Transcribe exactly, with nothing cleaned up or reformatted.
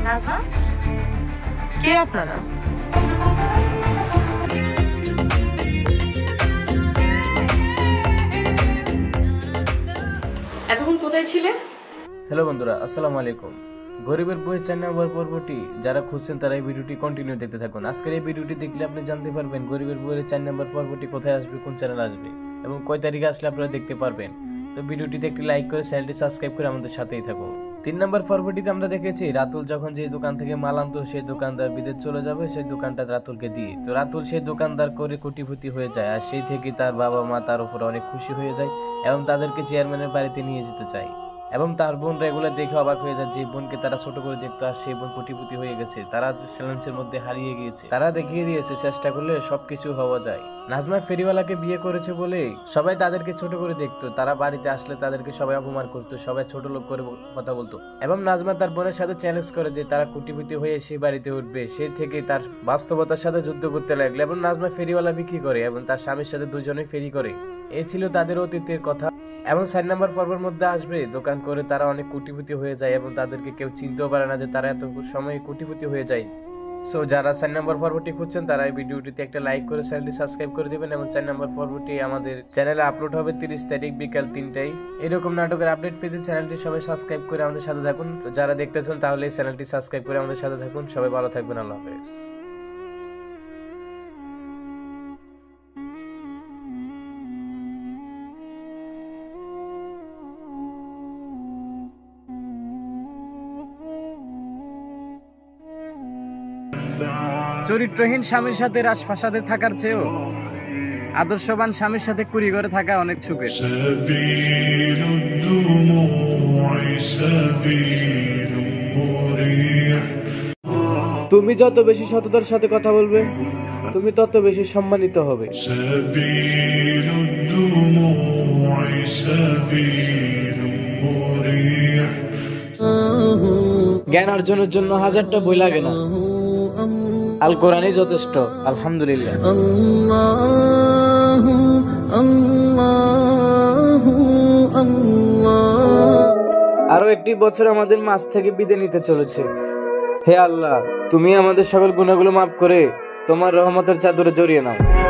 নাজমা, কে আপনারা? এতক্ষণ কোথায় ছিলে? হ্যালো বন্ধুরা, আসসালামু আলাইকুম। গরিবের বইয়ের চার নম্বর পর্বটি যারা খুঁজছেন তারা এই ভিডিওটি কন্টিনিউ দেখতে থাকুন। আজকের এই ভিডিওটি দেখলে আপনি জানতে পারবেন গরিবের বইয়ের চার নম্বর পর্বটি কোথায় আসবে, কোন চ্যানেল আসবে এবং কয় তারিখে আসলে আপনারা দেখতে পারবেন। তো ভিডিওটিতে একটি লাইক করে চ্যানেলটি সাবস্ক্রাইব করে আমাদের সাথেই থাকুন। তিন নম্বর পর্বটিতে আমরা দেখেছি রাতুল যখন যে দোকান থেকে মাল আনতো সেই দোকানদার বিদেশ চলে যাবে সেই দোকানটা রাতুলকে দিয়ে। তো রাতুল সেই দোকানদার করে কোটিপতি হয়ে যায় আর সেই থেকে তার বাবা মা তার উপর অনেক খুশি হয়ে যায় এবং তাদেরকে চেয়ারম্যানের বাড়িতে নিয়ে যেতে চায় এবং তার বোন রেগুলার দেখে অবাক হয়ে যায় যে বোনকে তারা ছোট করে দেখতো আর সেই বোন কোটিপতি হয়ে গেছে, তারা চ্যালেঞ্জের মধ্যে হারিয়ে গিয়েছে। তারা দেখিয়ে দিয়েছে চেষ্টা করলে সবকিছু হওয়া যায়। নাজমা ফেরিওয়ালাকে বিয়ে করেছে বলে সবাই তাদেরকে ছোট করে দেখতো, তারা বাড়িতে আসলে তাদেরকে সবাই অপমান করতো, সবাই ছোট লোক করে কথা বলতো এবং নাজমা তার বোনের সাথে চ্যালেঞ্জ করে যে তারা কোটিপতি হয়ে সেই বাড়িতে উঠবে। সেই থেকে তার বাস্তবতার সাথে যুদ্ধ করতে লাগলো এবং নাজমা ফেরিওয়ালা বিক্রি করে এবং তার স্বামীর সাথে দুজনে ফেরি করে। এই ছিল তাদের অতীতের কথা। এবং চার নম্বর পর্বের মধ্যে আসবে দোকান করে তারা অনেক কোটিপতি হয়ে যায় এবং তাদেরকে কেউ চিনতেও পারে না যে তারা এত সময় কোটিপতি হয়ে যায়। সো যারা চার নম্বর পর্বটি খুঁজছেন তারা এই ভিডিওটিতে একটা লাইক করে চ্যানেলটি সাবস্ক্রাইব করে দিবেন এবং চার নম্বর পর্বটি আমাদের চ্যানেলে আপলোড হবে তিরিশ তারিখ বিকাল তিনটায়। এরকম নাটকের আপডেট পেতে চ্যানেলটি সবাই সাবস্ক্রাইব করে আমাদের সাথে থাকুন। তো যারা দেখতেছেন তাহলে এই চ্যানেলটি সাবস্ক্রাইব করে আমাদের সাথে থাকুন। সবাই ভালো থাকবেন, আল্লাহ হাফেজ। চরিত্রহীন স্বামীর সাথে রাজপ্রাসাদে থাকার চেয়েও আদর্শবান স্বামীর সাথে কুড়ি ঘরে থাকা অনেক সুখের। তুমি যত বেশি সততার সাথে কথা বলবে তুমি তত বেশি সম্মানিত হবে। জ্ঞান অর্জনের জন্য হাজারটা বই লাগে না, আল কোরআনই যথেষ্ট। আলহামদুলিল্লাহ। আরো একটি বছর আমাদের মাঝ থেকে বিদায় নিতে চলেছে। হে আল্লাহ, তুমি আমাদের সকল গুনাহগুলো মাফ করে তোমার রহমতের চাদরে জড়িয়ে নাও।